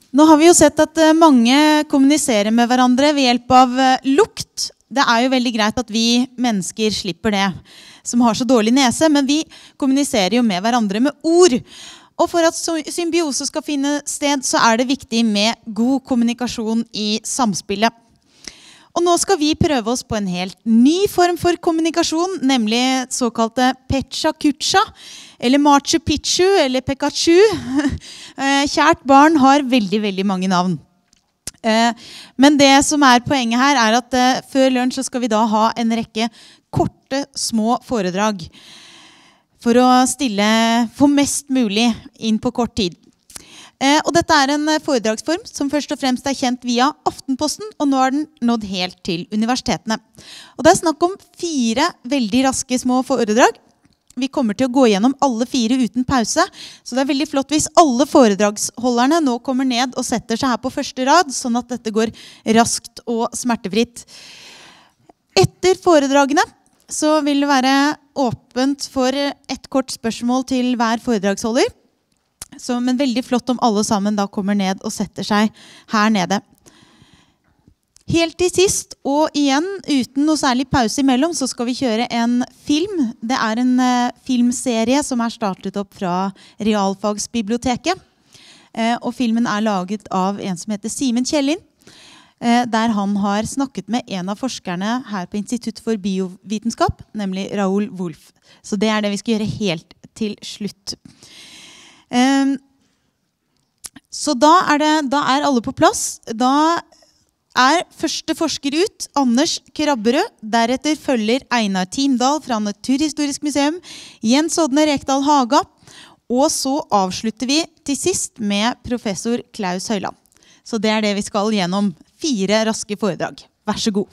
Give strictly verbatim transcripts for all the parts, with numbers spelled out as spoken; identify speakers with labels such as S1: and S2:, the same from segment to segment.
S1: Nå har vi jo sett at eh, mange kommuniserer med hverandre ved hjelp av eh, lukt. Det er jo veldig greit at vi mennesker slipper det, som har så dårlig nese, men vi kommuniserer jo med hverandre med ord. Og for at symbiose skal finne sted, så er det viktig med god kommunikasjon i samspillet. Og nå skal vi prøve oss på en helt ny form for kommunikasjon, nemlig såkalte Pecha Kucha, eller Machu Picchu, eller Pikachu. Kjært barn har veldig, veldig mange navn. Men det som er poenget her er at før lunsj så skal vi da ha en rekke korte, små foredrag for å stille for mest mulig inn på kort tid. Eh, og dette er en foredragsform som først og fremst er kjent via Aftenposten, og nå er den nådd helt til universitetene. Og det er snakk om fire veldig raske små foredrag. Vi kommer til å gå gjennom alle fire uten pause, så det er veldig flott hvis alle foredragsholderne nå kommer ned og setter seg her på første rad, sånn at dette går raskt og smertefritt. Etter foredragene så vil det være åpent for et kort spørsmål til hver foredragsholder. Så, men veldig flott om alle sammen da kommer ned og setter seg her nede. Helt til sist, og igjen uten noe særlig pause imellom, så skal vi kjøre en film. Det er en uh, filmserie som er startet opp fra Realfagsbiblioteket. Uh, og filmen er laget av en som heter Simen Kjellin, uh, der han har snakket med en av forskerne her på Institutt for biovitenskap, nemlig Raoul Wolf. Så det er det vi skal gjøre helt til slutt. Um, så da er, det, da er alle på plass. Da er første forsker ut Anders Krabberød. Deretter følger Einar Timdal fra Naturhistorisk museum, Jens Odne Rekdal Haga, og så avslutter vi til sist med professor Klaus Høyland. Så det er det vi skal gjennom. Fire raske foredrag. Vær så god.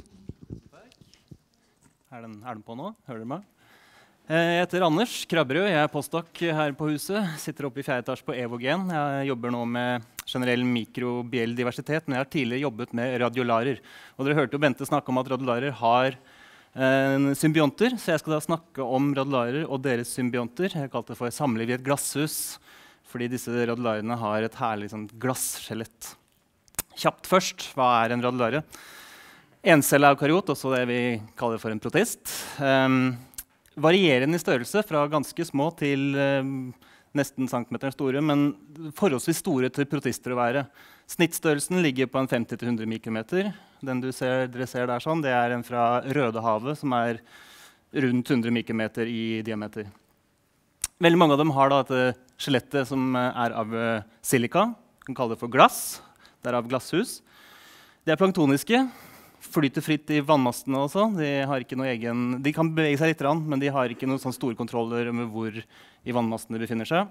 S2: Er den, er den på nå? Hører du meg? Jeg heter Anders Krabberød, jeg er postdoc her på huset, sitter oppe i fjerde etasje på Evogen. Jeg jobber nå med generell mikrobiell diversitet, men jeg har tidligere jobbet med radiolarer. Og dere hørte jo Bente snakke om at radiolarer har eh, symbionter, så jeg skal da snakke om radiolarer og deres symbionter. Jeg kalte det for samliv i et glasshus, fordi disse radiolarene har et herlig sånn, glasskjelett. Kjapt først, hva er en radiolare? Encella eukaryot, også det vi kaller for en protist. Um, Varierende i størrelse, fra ganske små til eh, nesten centimeter store, men forholdsvis store til protister å være. Snittstørrelsen ligger på en femti til hundre mikrometer. Den du ser, dere ser der sånn, det er en fra Rødehavet, som er rundt hundre mikrometer i diameter. Veldig mange av dem har da et skjelettet som er av silika. Vi kan kalle det for glass. Det er av glasshus. De er planktoniske. Flyter fritt i vannmassene også. De, har ikke noe egen, de kan bevege seg litt, men de har ikke noen sånn store kontroller med hvor i vannmassene de befinner seg.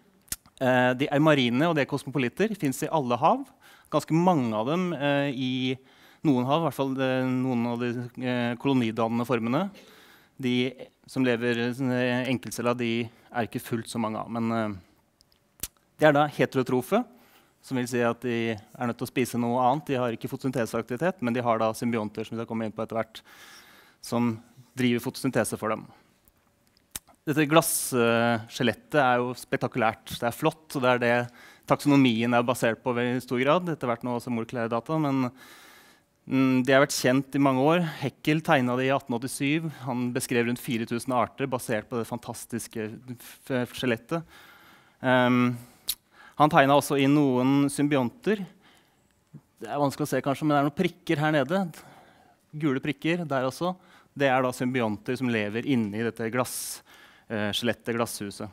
S2: Eh, de er marine, og de er kosmopolitter. De finnes i alle hav. Ganske mange av dem eh, i noen hav, i hvert fall det, noen av de eh, kolonidannende formene. De som lever eh, enkeltcella, de er ikke fullt så mange av. Men eh, de er da heterotrofe, som vil si at de er nødt til å spise noe annet. De har ikke fotosynteseaktivitet, men de har da symbionter som vi skal komme inn på etter hvert, som driver fotosyntese for dem. Dette glasskjelettet er jo spektakulært. Det er flott, og det er det taksonomien er basert på i stor grad. Etter hvert nå også molekylære data, men mm, det har vært kjent i mange år. Heckel tegnet det i atten åttisyv. Han beskrev rundt fire tusen arter basert på det fantastiske skjelettet. Um, Han tegnet også inn noen symbionter. Det er vanskelig å se, kanskje, men det er noen prikker her nede. Gule prikker der også. Det er da symbionter som lever inni dette glasskjelettet, glasshuset.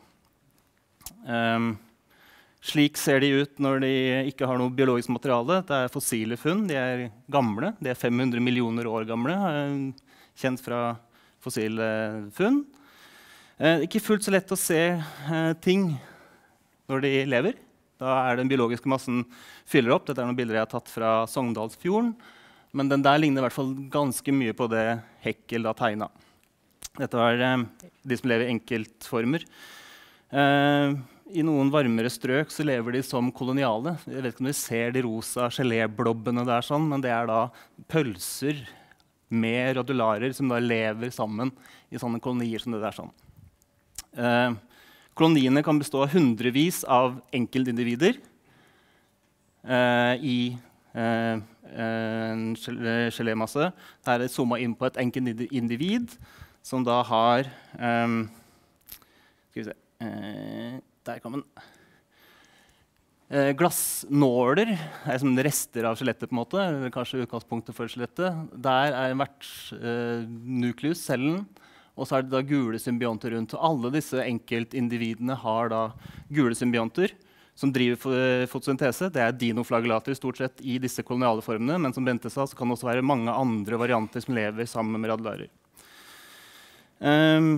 S2: Um, slik ser de ut når de ikke har noe biologisk materiale. Det er fossile funn. De er gamle. De er fem hundre millioner år gamle, kjent fra fossile funn. Uh, ikke fullt så lett å se uh, ting når de lever. Da er den biologiske massen fyller opp. Dette er noen bilder jeg har tatt fra Sogndalsfjorden. Men den der ligner i hvert fall ganske mye på det Heckel da tegnet. Dette var eh, de som lever i enkeltformer. Eh, I noen varmere strøk så lever de som koloniale. Jeg vet ikke om dere ser de rosa geléblobbene der, sånn, men det er da pølser med radiolarer som da lever sammen i sånne kolonier som det der. Sånn. Eh, Koloniene kan bestå av hundrevis av enkeltindivider. uh, i uh, en gelémasse. Her er det zoomet inn på et enkelt individ som da har um, Skal vi se uh, Der kom den. Uh, glassnåler er som rester av skjelettet, på en måte, eller kanskje utgangspunktet for skjelettet. Der er hvert uh, nukleus, cellen, og så er det da gule symbionter rundt. Og alle disse enkeltindividene har da gule symbionter som driver fotosyntese. Det er dinoflagellater stort sett i disse koloniale formene, men som Bente sa, så kan det også være mange andre varianter som lever sammen med radularer. Um,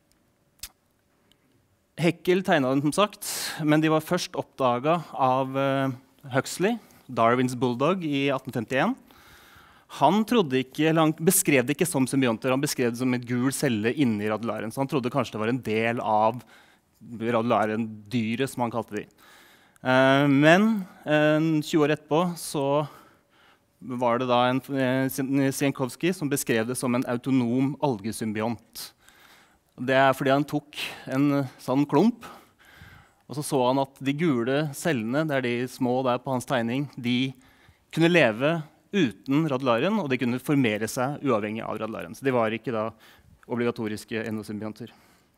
S2: Haeckel tegnet den, som sagt, men de var først oppdaget av uh, Huxley, Darwins bulldog, i atten femtien. Han, ikke, han beskrev det ikke som symbionter, han beskrev det som et gul celle inni radularen. Så han trodde kanskje det var en del av radularen, dyret, som han kalte de. Uh, men uh, tjue år etterpå så var det da en uh, Sienkiewicz som beskrev det som en autonom algesymbiont. Det er fordi han tok en sånn klump, og så så han at de gule cellene, det er de små der på hans tegning, de kunne leve uten radularen, og de kunne formere seg uavhengig av radularen. Så de var ikke da obligatoriske endosymbionter.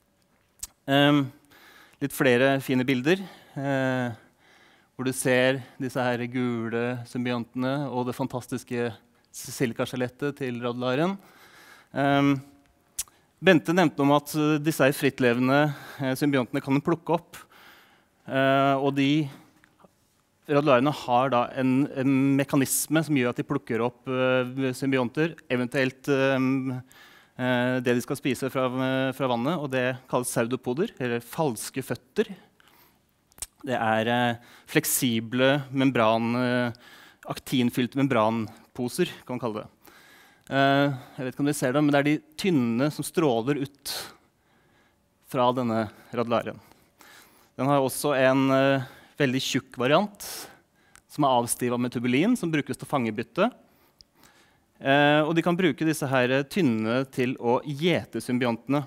S2: Um, litt flere fine bilder, uh, hvor du ser disse her gule symbiontene og det fantastiske silikaskjelettet til radularen. Um, Bente nevnte om at uh, disse frittlevende uh, symbiontene kan plukke opp, uh, og de radularene har da en, en mekanisme som gjør at de plukker opp uh, symbionter, eventuelt um, uh, det de skal spise fra, uh, fra vannet, og det kalles pseudopoder, eller falske føtter. Det er uh, fleksible membran, uh, aktinfylte membranposer, kan man kalle det. Uh, jeg vet ikke om dere ser det, men det er de tynne som stråler ut fra denne radularen. Den har også en uh, veldig tjukk variant som er avstiva med tubulin, som brukes til å fange bytte. Uh, og de kan bruke disse her tynne til å gjete symbiontene.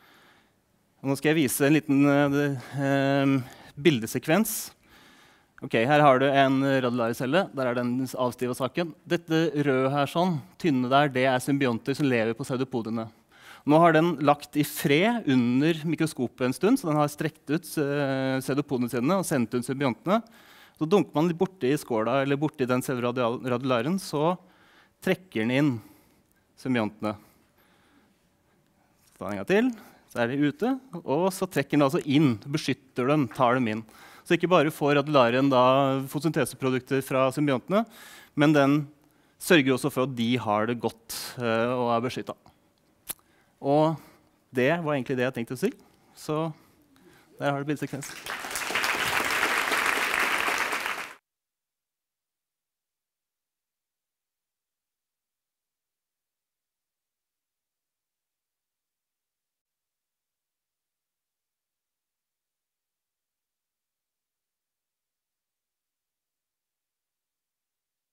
S2: Og nå skal jeg vise en liten uh, uh, bildesekvens. Ok, her har du en radularecelle. Der er den avstiva saken. Dette røde her, sånn, tynne der, det er symbionter som lever på pseudopodene. Nå har den lagt i fred under mikroskopet en stund, så den har strekt ut uh, pseudopodene sine og sendt ut symbiontene. Så dunker man litt borti skåla eller borti den radularen, så trekker den inn symbiontene. Ta en gang til, så er de ute, og så trekker den altså inn, beskytter dem, tar dem inn. Så ikke bare får radularen da fotosynteseprodukter fra symbiontene, men den sørger også for at de har det godt uh, og er beskyttet. Og det var egentlig det jeg tenkte å si. Så der har du bildesekvens.